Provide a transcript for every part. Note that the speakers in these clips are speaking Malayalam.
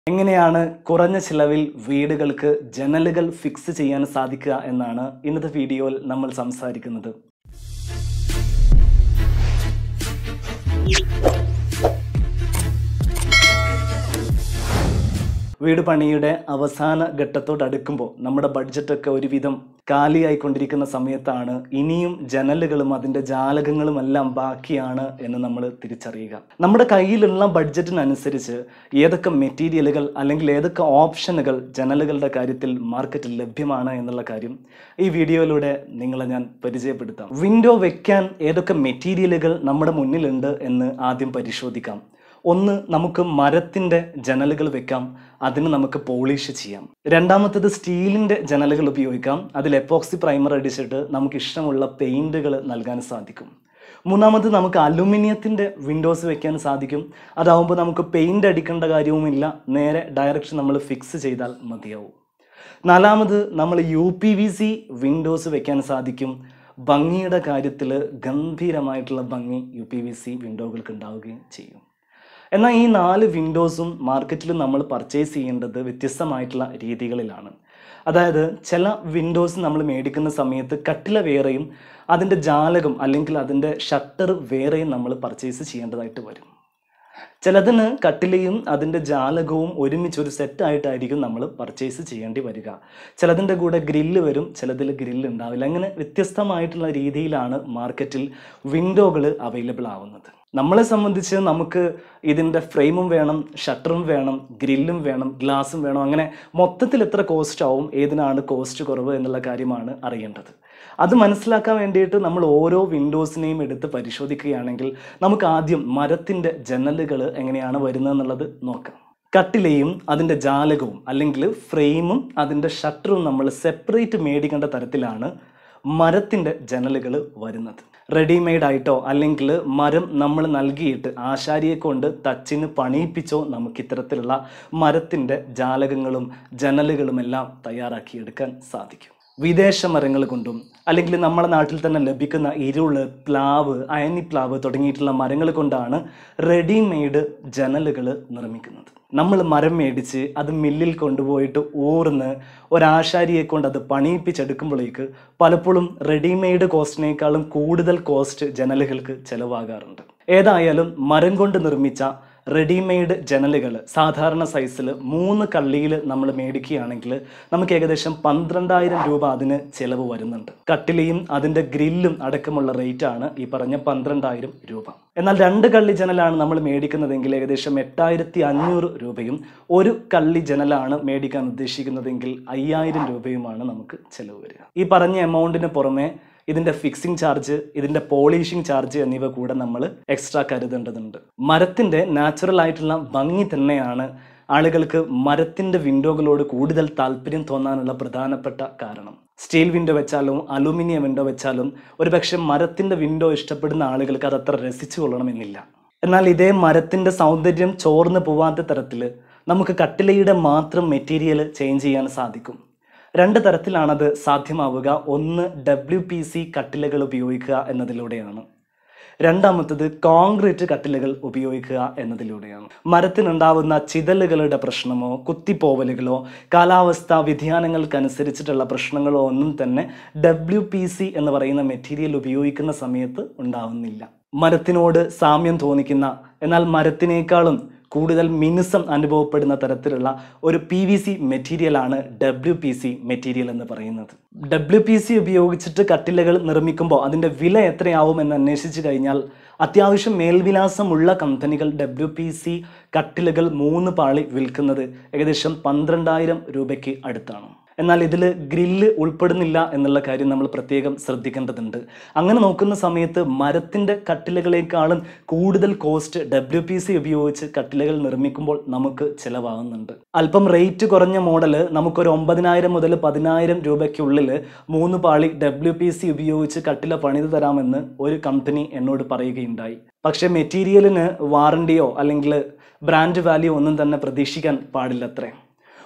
എങ്ങനെയാണ് കുറഞ്ഞ ചിലവിൽ വീടുകൾക്ക് ജനലുകൾ ഫിക്സ് ചെയ്യാൻ സാധിക്കുക എന്നാണ് ഇന്നത്തെ വീഡിയോയിൽ നമ്മൾ സംസാരിക്കുന്നത്. വീട് പണിയുടെ അവസാന ഘട്ടത്തോടടുക്കുമ്പോൾ നമ്മുടെ ബഡ്ജറ്റൊക്കെ ഒരുവിധം കാലിയായിക്കൊണ്ടിരിക്കുന്ന സമയത്താണ് ഇനിയും ജനലുകളും അതിൻ്റെ ജാലകങ്ങളും എല്ലാം ബാക്കിയാണ് എന്ന് നമ്മൾ തിരിച്ചറിയുക. നമ്മുടെ കയ്യിലുള്ള ബഡ്ജറ്റിനനുസരിച്ച് ഏതൊക്കെ മെറ്റീരിയലുകൾ അല്ലെങ്കിൽ ഏതൊക്കെ ഓപ്ഷനുകൾ ജനലുകളുടെ കാര്യത്തിൽ മാർക്കറ്റിൽ ലഭ്യമാണ് എന്നുള്ള കാര്യം ഈ വീഡിയോയിലൂടെ നിങ്ങളെ ഞാൻ പരിചയപ്പെടുത്താം. വിൻഡോ വെക്കാൻ ഏതൊക്കെ മെറ്റീരിയലുകൾ നമ്മുടെ മുന്നിലുണ്ട് എന്ന് ആദ്യം പരിശോധിക്കാം. ഒന്ന്, നമുക്ക് മരത്തിൻ്റെ ജനലുകൾ വെക്കാം, അതിന് നമുക്ക് പോളിഷ് ചെയ്യാം. രണ്ടാമത്തേത് സ്റ്റീലിൻ്റെ ജനലുകൾ ഉപയോഗിക്കാം, അതിൽ എപ്പോക്സി പ്രൈമർ അടിച്ചിട്ട് നമുക്ക് ഇഷ്ടമുള്ള പെയിൻറ്റുകൾ നൽകാൻ സാധിക്കും. മൂന്നാമത് നമുക്ക് അലുമിനിയത്തിൻ്റെ വിൻഡോസ് വെക്കാൻ സാധിക്കും. അതാവുമ്പോൾ നമുക്ക് പെയിൻ്റ് അടിക്കേണ്ട കാര്യവുമില്ല, നേരെ ഡയറക്റ്റ് നമ്മൾ ഫിക്സ് ചെയ്താൽ മതിയാവും. നാലാമത് നമ്മൾ UPVC വിൻഡോസ് വെക്കാൻ സാധിക്കും. ഭംഗിയുടെ കാര്യത്തിൽ ഗംഭീരമായിട്ടുള്ള ഭംഗി UPVC വിൻഡോകൾക്ക് ഉണ്ടാവുകയും ചെയ്യും. എന്നാൽ ഈ 4 വിൻഡോസും മാർക്കറ്റിൽ നമ്മൾ പർച്ചേസ് ചെയ്യേണ്ടത് വ്യത്യസ്തമായിട്ടുള്ള രീതികളിലാണ്. അതായത് ചില വിൻഡോസ് നമ്മൾ മേടിക്കുന്ന സമയത്ത് കട്ടില വേറെയും അതിൻ്റെ ജാലകം അല്ലെങ്കിൽ അതിൻ്റെ ഷട്ടർ വേറെയും നമ്മൾ പർച്ചേസ് ചെയ്യേണ്ടതായിട്ട് വരും. ചിലതിന് കട്ടിലയും അതിൻ്റെ ജാലകവും ഒരുമിച്ച് ഒരു സെറ്റായിട്ടായിരിക്കും നമ്മൾ പർച്ചേസ് ചെയ്യേണ്ടി വരിക. ചിലതിൻ്റെ കൂടെ ഗ്രില്ല് വരും, ചിലതിൽ ഗ്രില്ല് ഉണ്ടാവില്ല. അങ്ങനെ വ്യത്യസ്തമായിട്ടുള്ള രീതിയിലാണ് മാർക്കറ്റിൽ വിൻഡോകൾ അവൈലബിൾ ആവുന്നത്. നമ്മളെ സംബന്ധിച്ച് നമുക്ക് ഇതിൻ്റെ ഫ്രെയിമും വേണം, ഷട്ടറും വേണം, ഗ്രില്ലും വേണം, ഗ്ലാസും വേണം. അങ്ങനെ മൊത്തത്തിൽ എത്ര കോസ്റ്റ് ആവും, ഏതിനാണ് കോസ്റ്റ് കുറവ് എന്നുള്ള കാര്യമാണ് അറിയേണ്ടത്. അത് മനസ്സിലാക്കാൻ വേണ്ടിയിട്ട് നമ്മൾ ഓരോ വിൻഡോസിനെയും എടുത്ത് പരിശോധിക്കുകയാണെങ്കിൽ നമുക്ക് ആദ്യം മരത്തിൻ്റെ ജനലുകൾ എങ്ങനെയാണ് വരുന്നതെന്നുള്ളത് നോക്കാം. കട്ടിലയും അതിൻ്റെ ജാലകവും അല്ലെങ്കിൽ ഫ്രെയിമും അതിൻ്റെ ഷട്ടറും നമ്മൾ സെപ്പറേറ്റ് മേടിക്കേണ്ട തരത്തിലാണ് മരത്തിൻ്റെ ജനലുകൾ വരുന്നത്. റെഡിമെയ്ഡ് ആയിട്ടോ അല്ലെങ്കിൽ മരം നമ്മൾ നൽകിയിട്ട് ആശാരിയെ കൊണ്ട് തച്ചിന് പണിയിപ്പിച്ചോ നമുക്ക് ഇത്തരത്തിലുള്ള മരത്തിൻ്റെ ജാലകങ്ങളും ജനലുകളും എല്ലാം തയ്യാറാക്കിയെടുക്കാൻ സാധിക്കും. വിദേശ മരങ്ങൾ കൊണ്ടും അല്ലെങ്കിൽ നമ്മുടെ നാട്ടിൽ തന്നെ ലഭിക്കുന്ന ഇരുള്, പ്ലാവ്, അയനിപ്ലാവ് തുടങ്ങിയിട്ടുള്ള മരങ്ങൾ കൊണ്ടാണ് റെഡിമെയ്ഡ് ജനലുകൾ നിർമ്മിക്കുന്നത്. നമ്മൾ മരം മേടിച്ച് അത് മില്ലിൽ കൊണ്ടുപോയിട്ട് ഊർന്ന് ഒരാശാരിയെ കൊണ്ട് അത് പണിയിപ്പിച്ചെടുക്കുമ്പോഴേക്ക് പലപ്പോഴും റെഡിമെയ്ഡ് കോസ്റ്റിനേക്കാളും കൂടുതൽ കോസ്റ്റ് ജനലുകൾക്ക് ചിലവാകാറുണ്ട്. ഏതായാലും മരം കൊണ്ട് നിർമ്മിച്ച റെഡിമെയ്ഡ് ജനലുകൾ സാധാരണ സൈസിൽ 3 കള്ളിയിൽ നമ്മൾ മേടിക്കുകയാണെങ്കിൽ നമുക്ക് ഏകദേശം 12,000 രൂപ അതിന് ചിലവ് വരുന്നുണ്ട്. കട്ടിലയും അതിൻ്റെ ഗ്രില്ലും അടക്കമുള്ള റേറ്റാണ് ഈ പറഞ്ഞ 12,000 രൂപ. എന്നാൽ 2 കള്ളി ജനലാണ് നമ്മൾ മേടിക്കുന്നതെങ്കിൽ ഏകദേശം 8,500 രൂപയും 1 കള്ളി ജനലാണ് മേടിക്കാൻ ഉദ്ദേശിക്കുന്നതെങ്കിൽ 5,000 രൂപയുമാണ് നമുക്ക് ചിലവ് വരിക. ഈ പറഞ്ഞ എമൗണ്ടിന് പുറമെ ഇതിൻ്റെ ഫിക്സിംഗ് ചാർജ്, ഇതിൻ്റെ പോളിഷിംഗ് ചാർജ് എന്നിവ കൂടെ നമ്മൾ എക്സ്ട്രാ കരുതേണ്ടതുണ്ട്. മരത്തിൻ്റെ നാച്ചുറൽ ആയിട്ടുള്ള ഭംഗി തന്നെയാണ് ആളുകൾക്ക് മരത്തിൻ്റെ വിൻഡോകളോട് കൂടുതൽ താല്പര്യം തോന്നാനുള്ള പ്രധാനപ്പെട്ട കാരണം. സ്റ്റീൽ വിൻഡോ വെച്ചാലും അലൂമിനിയം വിൻഡോ വെച്ചാലും ഒരുപക്ഷെ മരത്തിൻ്റെ വിൻഡോ ഇഷ്ടപ്പെടുന്ന ആളുകൾക്ക് അതത്ര രസിച്ചു കൊള്ളണമെന്നില്ല. എന്നാൽ ഇതേ മരത്തിൻ്റെ സൗന്ദര്യം ചോർന്ന് പോവാത്ത തരത്തിൽ നമുക്ക് കട്ടിലയുടെ മാത്രം മെറ്റീരിയൽ ചേഞ്ച് ചെയ്യാൻ സാധിക്കും. 2 തരത്തിലാണത് സാധ്യമാവുക. ഒന്ന്, WPC കട്ടിലകൾ ഉപയോഗിക്കുക എന്നതിലൂടെയാണ്. രണ്ടാമത്തത് കോൺക്രീറ്റ് കട്ടിലകൾ ഉപയോഗിക്കുക എന്നതിലൂടെയാണ്. മരത്തിനുണ്ടാവുന്ന ചിതലുകളുടെ പ്രശ്നമോ കുത്തിപ്പോവലുകളോ കാലാവസ്ഥാ വ്യതിയാനങ്ങൾക്കനുസരിച്ചിട്ടുള്ള പ്രശ്നങ്ങളോ ഒന്നും തന്നെ WPC എന്ന് പറയുന്ന മെറ്റീരിയൽ ഉപയോഗിക്കുന്ന സമയത്ത് ഉണ്ടാവുന്നില്ല. മരത്തിനോട് സാമ്യം തോന്നിക്കുന്ന എന്നാൽ മരത്തിനേക്കാളും കൂടുതൽ മിനുസം അനുഭവപ്പെടുന്ന തരത്തിലുള്ള ഒരു PVC മെറ്റീരിയലാണ് WPC മെറ്റീരിയൽ എന്ന് പറയുന്നത്. WPC ഉപയോഗിച്ചിട്ട് കട്ടിലകൾ നിർമ്മിക്കുമ്പോൾ അതിൻ്റെ വില എത്രയാവും എന്ന് അന്വേഷിച്ച് കഴിഞ്ഞാൽ അത്യാവശ്യം മേൽവിലാസമുള്ള കമ്പനികൾ WPC കട്ടിലുകൾ 3 പാളി വിൽക്കുന്നത് ഏകദേശം 12,000 രൂപയ്ക്ക് അടുത്താണ്. എന്നാൽ ഇതിൽ ഗ്രില്ല് ഉൾപ്പെടുന്നില്ല എന്നുള്ള കാര്യം നമ്മൾ പ്രത്യേകം ശ്രദ്ധിക്കേണ്ടതുണ്ട്. അങ്ങനെ നോക്കുന്ന സമയത്ത് മരത്തിൻ്റെ കട്ടിലകളെക്കാളും കൂടുതൽ കോസ്റ്റ് WPC ഉപയോഗിച്ച് കട്ടിലകൾ നിർമ്മിക്കുമ്പോൾ നമുക്ക് ചിലവാകുന്നുണ്ട്. അല്പം റേറ്റ് കുറഞ്ഞ മോഡൽ നമുക്കൊരു 9,000 മുതൽ 10,000 രൂപയ്ക്കുള്ളിൽ 3 പാളി WPC ഉപയോഗിച്ച് കട്ടില പണിത് തരാമെന്ന് ഒരു കമ്പനി എന്നോട് പറയുകയുണ്ടായി. പക്ഷേ മെറ്റീരിയലിന് വാറണ്ടിയോ അല്ലെങ്കിൽ ബ്രാൻഡ് വാല്യൂ ഒന്നും തന്നെ പ്രതീക്ഷിക്കാൻ പാടില്ലത്രേ.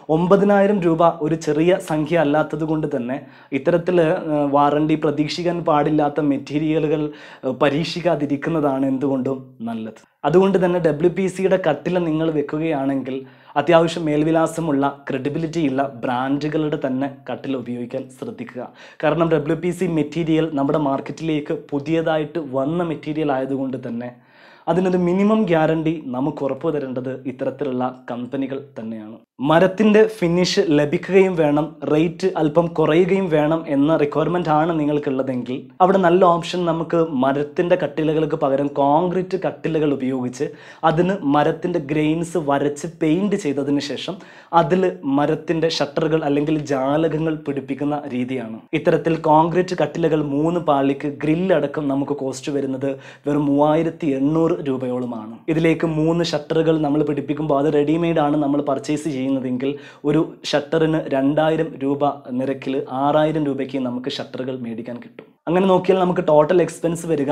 90,000 രൂപ ഒരു ചെറിയ സംഖ്യ അല്ലാത്തത് കൊണ്ട് തന്നെ ഇത്തരത്തിൽ വാറണ്ടി പ്രതീക്ഷിക്കാൻ പാടില്ലാത്ത മെറ്റീരിയലുകൾ പരീക്ഷിക്കാതിരിക്കുന്നതാണ് എന്തുകൊണ്ടും നല്ലത്. അതുകൊണ്ട് തന്നെ WPCയുടെ കട്ടില നിങ്ങൾ വെക്കുകയാണെങ്കിൽ അത്യാവശ്യം മേൽവിലാസമുള്ള ക്രെഡിബിലിറ്റിയുള്ള ബ്രാൻഡുകളുടെ തന്നെ കട്ടിൽ ഉപയോഗിക്കാൻ ശ്രദ്ധിക്കുക. കാരണം WPC മെറ്റീരിയൽ നമ്മുടെ മാർക്കറ്റിലേക്ക് പുതിയതായിട്ട് വന്ന മെറ്റീരിയൽ ആയതുകൊണ്ട് തന്നെ അതിനൊരു മിനിമം ഗ്യാരണ്ടി നമുക്ക് ഉറപ്പു തരേണ്ടത് ഇത്തരത്തിലുള്ള കമ്പനികൾ തന്നെയാണ്. മരത്തിൻ്റെ ഫിനിഷ് ലഭിക്കുകയും വേണം, റേറ്റ് അല്പം കുറയുകയും വേണം എന്ന റിക്വയർമെൻ്റ് ആണ് നിങ്ങൾക്കുള്ളതെങ്കിൽ അവിടെ നല്ല ഓപ്ഷൻ നമുക്ക് മരത്തിൻ്റെ കട്ടിലകൾക്ക് പകരം കോൺക്രീറ്റ് കട്ടിലകൾ ഉപയോഗിച്ച് അതിന് മരത്തിൻ്റെ ഗ്രെയിൻസ് വരച്ച് പെയിൻറ് ചെയ്തതിന് ശേഷം അതിൽ മരത്തിൻ്റെ ഷട്ടറുകൾ അല്ലെങ്കിൽ ജാലകങ്ങൾ പിടിപ്പിക്കുന്ന രീതിയാണ്. ഇത്തരത്തിൽ കോൺക്രീറ്റ് കട്ടിലകൾ 3 പാളിക്ക് ഗ്രില്ലടക്കം നമുക്ക് കോസ്റ്റ് വരുന്നത് വെറും 3800 രൂപയോളമാണ്. ഇതിലേക്ക് 3 ഷട്ടറുകൾ നമ്മൾ പിടിപ്പിക്കുമ്പോൾ അത് റെഡിമെയ്ഡ് ആണ് നമ്മൾ പർച്ചേസ് ചെയ്യുന്നതെങ്കിൽ ഒരു ഷട്ടറിന് 2000 രൂപ നിരക്കിൽ 6000 രൂപയ്ക്ക് നമുക്ക് ഷട്ടറുകൾ മേടിക്കാൻ കിട്ടും. അങ്ങനെ നോക്കിയാൽ നമുക്ക് ടോട്ടൽ എക്സ്പെൻസ് വരിക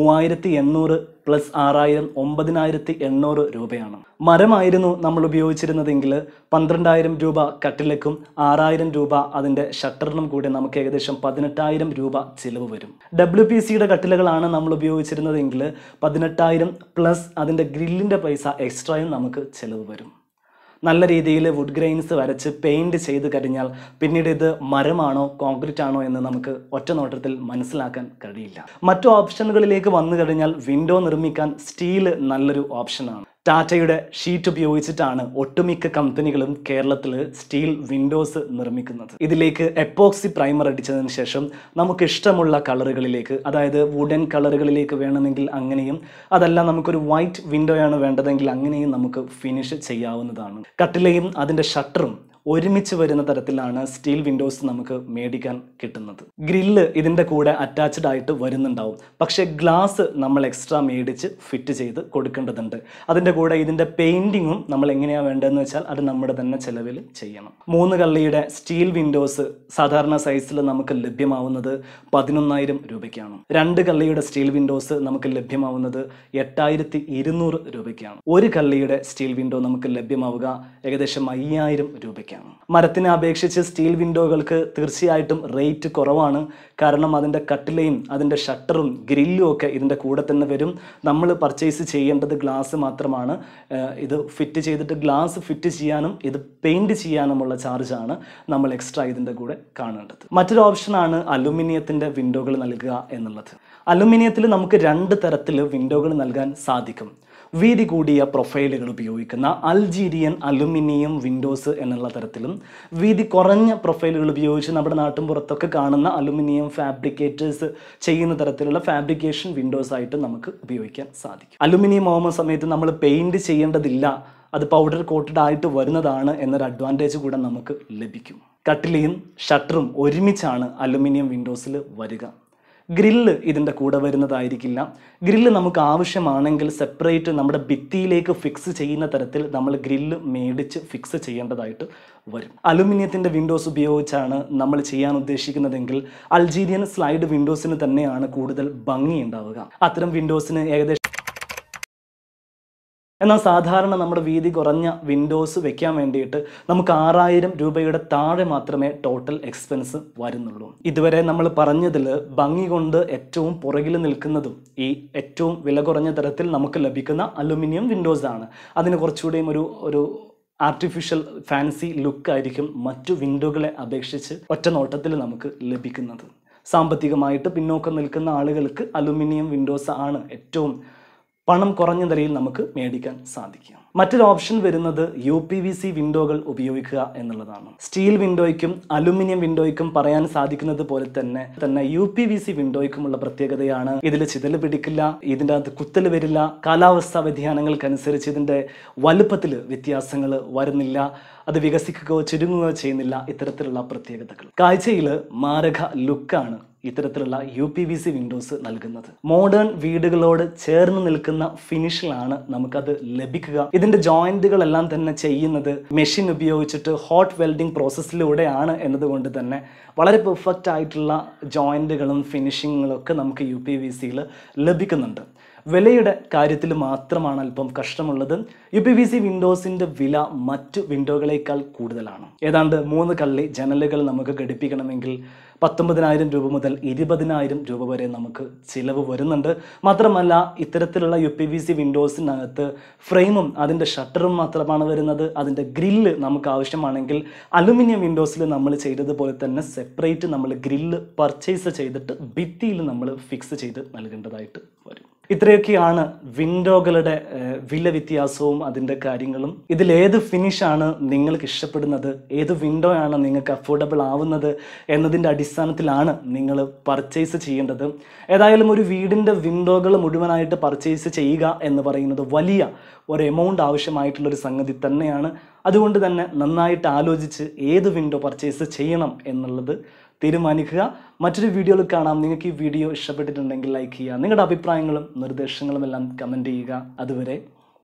3800 പ്ലസ് 6000 9800 രൂപയാണ്. മരമായിരുന്നു നമ്മൾ ഉപയോഗിച്ചിരുന്നതെങ്കിൽ 12000 രൂപ കട്ടിലക്കും 6000 രൂപ അതിൻ്റെ ഷട്ടറിനും കൂടി നമുക്ക് ഏകദേശം 18000 രൂപ ചിലവ് വരും. WPCയുടെ കട്ടിലകളാണ് നമ്മൾ ഉപയോഗിച്ചിരുന്നതെങ്കിൽ 18000 പ്ലസ് അതിൻ്റെ ഗ്രില്ലിൻ്റെ പൈസ എക്സ്ട്രായും നമുക്ക് ചിലവ് വരും. നല്ല രീതിയിൽ വുഡ് ഗ്രെയിൻസ് വരച്ച് പെയിൻറ് ചെയ്ത് കഴിഞ്ഞാൽ പിന്നീട് ഇത് മരമാണോ കോൺക്രീറ്റ് ആണോ എന്ന് നമുക്ക് ഒറ്റ നോട്ടത്തിൽ മനസ്സിലാക്കാൻ കഴിയില്ല. മറ്റു ഓപ്ഷനുകളിലേക്ക് വന്നു കഴിഞ്ഞാൽ വിൻഡോ നിർമ്മിക്കാൻ സ്റ്റീൽ നല്ലൊരു ഓപ്ഷനാണ്. ടാറ്റയുടെ ഷീറ്റ് ഉപയോഗിച്ചിട്ടാണ് ഒട്ടുമിക്ക കമ്പനികളും കേരളത്തിൽ സ്റ്റീൽ വിൻഡോസ് നിർമ്മിക്കുന്നത്. ഇതിലേക്ക് എപ്പോക്സി പ്രൈമർ അടിച്ചതിന് ശേഷം നമുക്ക് ഇഷ്ടമുള്ള കളറുകളിലേക്ക്, അതായത് വുഡൻ കളറുകളിലേക്ക് വേണമെങ്കിൽ അങ്ങനെയും, അതല്ല നമുക്കൊരു വൈറ്റ് വിൻഡോയാണ് വേണ്ടതെങ്കിൽ അങ്ങനെയും നമുക്ക് ഫിനിഷ് ചെയ്യാവുന്നതാണ്. കട്ടിലയും അതിൻ്റെ ഷട്ടറും ഒരുമിച്ച് വരുന്ന തരത്തിലാണ് സ്റ്റീൽ വിൻഡോസ് നമുക്ക് മേടിക്കാൻ കിട്ടുന്നത്. ഗ്രില്ല് ഇതിൻ്റെ കൂടെ അറ്റാച്ച്ഡ് ആയിട്ട് വരുന്നുണ്ടാവും, പക്ഷേ ഗ്ലാസ് നമ്മൾ എക്സ്ട്രാ മേടിച്ച് ഫിറ്റ് ചെയ്ത് കൊടുക്കേണ്ടതുണ്ട്. അതിൻ്റെ കൂടെ ഇതിൻ്റെ പെയിൻറ്റിങ്ങും നമ്മൾ എങ്ങനെയാണ് വേണ്ടതെന്ന് വെച്ചാൽ അത് നമ്മുടെ തന്നെ ചിലവിൽ ചെയ്യണം. 3 കള്ളിയുടെ സ്റ്റീൽ വിൻഡോസ് സാധാരണ സൈസിൽ നമുക്ക് ലഭ്യമാവുന്നത് 11000 രൂപയ്ക്കാണ്. 2 കള്ളിയുടെ സ്റ്റീൽ വിൻഡോസ് നമുക്ക് ലഭ്യമാവുന്നത് 8200 രൂപയ്ക്കാണ്. 1 കള്ളിയുടെ സ്റ്റീൽ വിൻഡോ നമുക്ക് ലഭ്യമാവുക ഏകദേശം 5000 രൂപയ്ക്കാണ്. മരത്തിനെ അപേക്ഷിച്ച് സ്റ്റീൽ വിൻഡോകൾക്ക് തീർച്ചയായിട്ടും റേറ്റ് കുറവാണ്. കാരണം അതിൻ്റെ കട്ടിലയും അതിൻ്റെ ഷട്ടറും ഗ്രില്ലും ഒക്കെ ഇതിൻ്റെ കൂടെ തന്നെ വരും. നമ്മൾ പർച്ചേസ് ചെയ്യേണ്ടത് ഗ്ലാസ് മാത്രമാണ്. ഇത് ഫിറ്റ് ചെയ്തിട്ട് ഗ്ലാസ് ഫിറ്റ് ചെയ്യാനും ഇത് പെയിൻറ് ചെയ്യാനുമുള്ള ചാർജാണ് നമ്മൾ എക്സ്ട്രാ ഇതിൻ്റെ കൂടെ കാണേണ്ടത്. മറ്റൊരു ഓപ്ഷനാണ് അലുമിനിയത്തിൻ്റെ വിൻഡോകൾ നൽകുക എന്നുള്ളത്. അലുമിനിയത്തിൽ നമുക്ക് 2 തരത്തിൽ വിൻഡോകൾ നൽകാൻ സാധിക്കും. വീതി കൂടിയ പ്രൊഫൈലുകൾ ഉപയോഗിക്കുന്ന അൾജീരിയൻ അലുമിനിയം വിൻഡോസ് എന്നുള്ള തരത്തിലും, വീതി കുറഞ്ഞ പ്രൊഫൈലുകൾ ഉപയോഗിച്ച് നമ്മുടെ നാട്ടിൻ പുറത്തൊക്കെ കാണുന്ന അലുമിനിയം ഫാബ്രിക്കേറ്റേഴ്സ് ചെയ്യുന്ന തരത്തിലുള്ള ഫാബ്രിക്കേഷൻ വിൻഡോസ് ആയിട്ട് നമുക്ക് ഉപയോഗിക്കാൻ സാധിക്കും. അലുമിനിയം ആവുന്ന സമയത്ത് നമ്മൾ പെയിൻറ് ചെയ്യേണ്ടതില്ല, അത് പൗഡർ കോട്ടഡ് ആയിട്ട് വരുന്നതാണ് എന്നൊരു അഡ്വാൻറ്റേജ് കൂടെ നമുക്ക് ലഭിക്കും. കട്ടിലയും ഷട്ടറും ഒരുമിച്ചാണ് അലുമിനിയം വിൻഡോസിൽ വരിക. ഗ്രില്ല് ഇതിൻ്റെ കൂടെ വരുന്നതായിരിക്കില്ല. ഗ്രില്ല് നമുക്ക് ആവശ്യമാണെങ്കിൽ സെപ്പറേറ്റ് നമ്മുടെ ഭിത്തിയിലേക്ക് ഫിക്സ് ചെയ്യുന്ന തരത്തിൽ നമ്മൾ ഗ്രില്ല് മേടിച്ച് ഫിക്സ് ചെയ്യേണ്ടതായിട്ട് വരും. അലുമിനിയത്തിൻ്റെ വിൻഡോസ് ഉപയോഗിച്ചാണ് നമ്മൾ ചെയ്യാൻ ഉദ്ദേശിക്കുന്നതെങ്കിൽ അൾജീരിയൻ സ്ലൈഡ് വിൻഡോസിന് തന്നെയാണ് കൂടുതൽ ഭംഗി ഉണ്ടാവുക. അത്തരം വിൻഡോസിന് ഏകദേശം എന്നാൽ സാധാരണ നമ്മുടെ വീതി കുറഞ്ഞ വിൻഡോസ് വെക്കാൻ വേണ്ടിയിട്ട് നമുക്ക് 6000 രൂപയുടെ താഴെ മാത്രമേ ടോട്ടൽ എക്സ്പെൻസ് വരുന്നുള്ളൂ. ഇതുവരെ നമ്മൾ പറഞ്ഞതിൽ ഭംഗി കൊണ്ട് ഏറ്റവും പുറകിൽ നിൽക്കുന്നതും ഈ ഏറ്റവും വില കുറഞ്ഞ തരത്തിൽ നമുക്ക് ലഭിക്കുന്ന അലുമിനിയം വിൻഡോസ് ആണ്. അതിന് കുറച്ചുകൂടിയും ഒരു ആർട്ടിഫിഷ്യൽ ഫാൻസി ലുക്കായിരിക്കും മറ്റു വിൻഡോകളെ അപേക്ഷിച്ച് ഒറ്റ നോട്ടത്തിൽ നമുക്ക് ലഭിക്കുന്നത്. സാമ്പത്തികമായിട്ട് പിന്നോക്കം നിൽക്കുന്ന ആളുകൾക്ക് അലുമിനിയം വിൻഡോസ് ആണ് ഏറ്റവും പണം കുറഞ്ഞ നിലയിൽ നമുക്ക് മേടിക്കാൻ സാധിക്കും. മറ്റൊരു ഓപ്ഷൻ വരുന്നത് UPVC വിൻഡോകൾ ഉപയോഗിക്കുക എന്നുള്ളതാണ്. സ്റ്റീൽ വിൻഡോയ്ക്കും അലുമിനിയം വിൻഡോയ്ക്കും പറയാൻ സാധിക്കുന്നത് പോലെ തന്നെ UPVC വിൻഡോയ്ക്കുമുള്ള പ്രത്യേകതയാണ് ഇതിൽ ചിതൽ പിടിക്കില്ല, ഇതിൻ്റെ അകത്ത് കുത്തൽ വരില്ല, കാലാവസ്ഥാ വ്യതിയാനങ്ങൾക്കനുസരിച്ച് ഇതിൻ്റെ വലുപ്പത്തിൽ വ്യത്യാസങ്ങൾ വരുന്നില്ല, അത് വികസിക്കുകയോ ചുരുങ്ങുകയോ ചെയ്യുന്നില്ല. ഇത്തരത്തിലുള്ള പ്രത്യേകതകൾ കാഴ്ചയിൽ മാരക ലുക്കാണ് ഇത്തരത്തിലുള്ള UPVC വിൻഡോസ് നൽകുന്നത്. മോഡേൺ വീടുകളോട് ചേർന്ന് നിൽക്കുന്ന ഫിനിഷിലാണ് നമുക്കത് ലഭിക്കുക. ഇതിൻ്റെ ജോയിന്റുകളെല്ലാം തന്നെ ചെയ്യുന്നത് മെഷീൻ ഉപയോഗിച്ചിട്ട് ഹോട്ട് വെൽഡിംഗ് പ്രോസസ്സിലൂടെയാണ് എന്നതുകൊണ്ട് തന്നെ വളരെ പെർഫെക്റ്റ് ആയിട്ടുള്ള ജോയിന്റുകളും ഫിനിഷിങ്ങുകളും ഒക്കെ നമുക്ക് UPVCയിൽ ലഭിക്കുന്നുണ്ട്. വിലയുടെ കാര്യത്തിൽ മാത്രമാണ് അല്പം കഷ്ടമുള്ളത്. UPVC വിൻഡോസിൻ്റെ വില മറ്റു വിൻഡോകളേക്കാൾ കൂടുതലാണ്. ഏതാണ്ട് 3 കള്ളി ജനലുകൾ നമുക്ക് ഘടിപ്പിക്കണമെങ്കിൽ 19,000 രൂപ മുതൽ 20,000 രൂപ വരെ നമുക്ക് ചിലവ് വരുന്നുണ്ട്. മാത്രമല്ല ഇത്തരത്തിലുള്ള UPVC വിൻഡോസിനകത്ത് ഫ്രെയിമും അതിൻ്റെ ഷട്ടറും മാത്രമാണ് വരുന്നത്. അതിൻ്റെ ഗ്രില്ല് നമുക്ക് ആവശ്യമാണെങ്കിൽ അലുമിനിയം വിൻഡോസിൽ നമ്മൾ ചെയ്തതുപോലെ തന്നെ സെപ്പറേറ്റ് നമ്മൾ ഗ്രില്ല് പർച്ചേസ് ചെയ്തിട്ട് ഭിത്തിയിൽ നമ്മൾ ഫിക്സ് ചെയ്ത് നൽകേണ്ടതായിട്ട് വരും. ഇത്രയൊക്കെയാണ് വിൻഡോകളുടെ വില വ്യത്യാസവും അതിൻ്റെ കാര്യങ്ങളും. ഇതിലേത് ഫിനിഷാണ് നിങ്ങൾക്ക് ഇഷ്ടപ്പെടുന്നത്, ഏത് വിൻഡോ ആണ് നിങ്ങൾക്ക് അഫോർഡബിൾ ആവുന്നത് എന്നതിൻ്റെ അടിസ്ഥാനത്തിലാണ് നിങ്ങൾ പർച്ചേസ് ചെയ്യേണ്ടത്. ഏതായാലും ഒരു വീടിൻ്റെ വിൻഡോകൾ മുഴുവനായിട്ട് പർച്ചേസ് ചെയ്യുക എന്ന് പറയുന്നത് വലിയ ഒരു എമൗണ്ട് ആവശ്യമായിട്ടുള്ളൊരു സംഗതി തന്നെയാണ്. അതുകൊണ്ട് തന്നെ നന്നായിട്ട് ആലോചിച്ച് ഏത് വിൻഡോ പർച്ചേസ് ചെയ്യണം എന്നുള്ളത് തീരുമാനിക്കുക. മറ്റൊരു വീഡിയോയിൽ കാണാം. നിങ്ങൾക്ക് ഈ വീഡിയോ ഇഷ്ടപ്പെട്ടിട്ടുണ്ടെങ്കിൽ ലൈക്ക് ചെയ്യുക. നിങ്ങളുടെ അഭിപ്രായങ്ങളും നിർദ്ദേശങ്ങളും എല്ലാം കമൻറ്റ് ചെയ്യുക. അതുവരെ